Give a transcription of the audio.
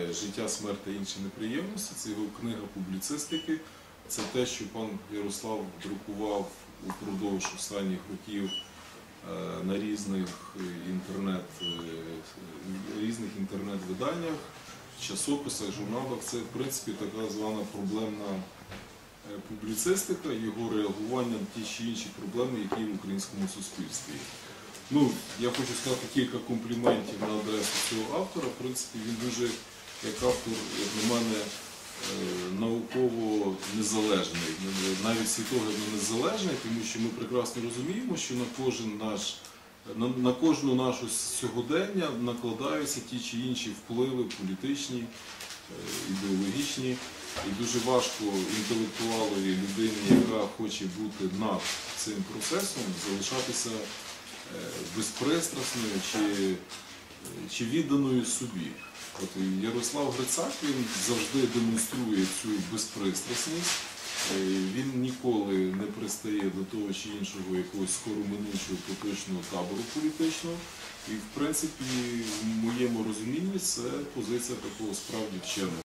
«Життя, смерть та інші неприємності». Це його книга публіцистики. Це те, що пан Ярослав друкував упродовж останніх років на різних інтернет-виданнях, часописах, журналах. Це, в принципі, така звана проблемна публіцистика, його реагування на ті чи інші проблеми, які є в українському суспільстві. Я хочу сказати кілька компліментів на адресу цього автора. В принципі, він дуже, як автор, як на мене, науково незалежний, навіть світоглядно незалежний, тому що ми прекрасно розуміємо, що на кожну нашу сьогодення накладаються ті чи інші впливи політичні, ідеологічні. І дуже важко інтелектуалові людині, яка хоче бути над цим процесом, залишатися безпристрасною чи відданою собі. Ярослав Грицак, він завжди демонструє цю безпристрасність, він ніколи не пристає до того чи іншого якогось скороминучого поточного табору політичного. І, в принципі, в моєму розумінні це позиція такого справді вченого.